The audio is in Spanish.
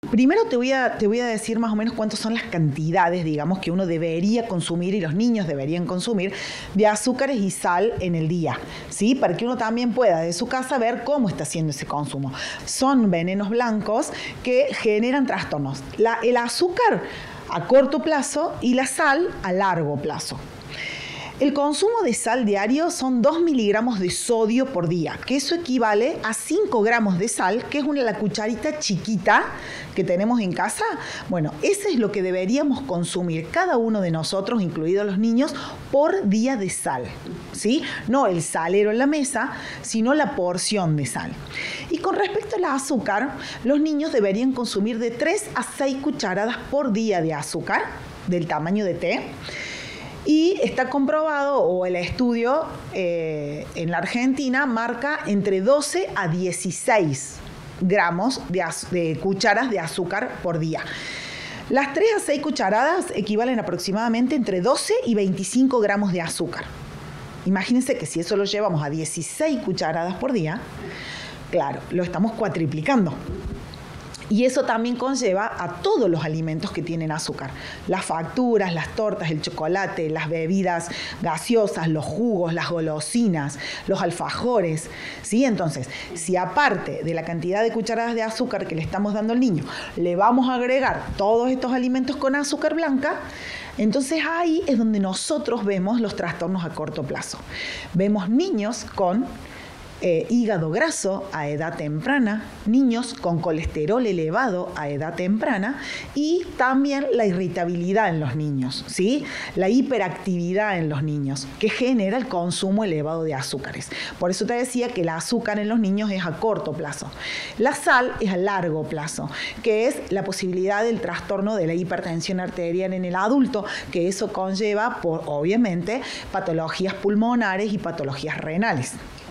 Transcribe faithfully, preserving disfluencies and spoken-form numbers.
Primero te voy, a, te voy a decir más o menos cuántas son las cantidades, digamos, que uno debería consumir y los niños deberían consumir de azúcares y sal en el día, ¿sí? Para que uno también pueda de su casa ver cómo está haciendo ese consumo. Son venenos blancos que generan trastornos. La, el azúcar a corto plazo y la sal a largo plazo. El consumo de sal diario son dos miligramos de sodio por día, que eso equivale a cinco gramos de sal, que es una la cucharita chiquita que tenemos en casa. Bueno, eso es lo que deberíamos consumir cada uno de nosotros, incluidos los niños, por día de sal, ¿sí? No el salero en la mesa, sino la porción de sal. Y con respecto al azúcar, los niños deberían consumir de tres a seis cucharadas por día de azúcar, del tamaño de té. Y está comprobado, o el estudio eh, en la Argentina marca entre doce a dieciséis gramos de, de cucharas de azúcar por día. Las tres a seis cucharadas equivalen aproximadamente entre doce y veinticinco gramos de azúcar. Imagínense que si eso lo llevamos a dieciséis cucharadas por día, claro, lo estamos cuatriplicando. Y eso también conlleva a todos los alimentos que tienen azúcar. Las facturas, las tortas, el chocolate, las bebidas gaseosas, los jugos, las golosinas, los alfajores, ¿sí? Entonces, si aparte de la cantidad de cucharadas de azúcar que le estamos dando al niño, le vamos a agregar todos estos alimentos con azúcar blanca, entonces ahí es donde nosotros vemos los trastornos a corto plazo. Vemos niños con Eh, hígado graso a edad temprana, niños con colesterol elevado a edad temprana y también la irritabilidad en los niños, ¿sí? La hiperactividad en los niños que genera el consumo elevado de azúcares. Por eso te decía que el azúcar en los niños es a corto plazo. La sal es a largo plazo, que es la posibilidad del trastorno de la hipertensión arterial en el adulto, que eso conlleva, por, obviamente, patologías pulmonares y patologías renales.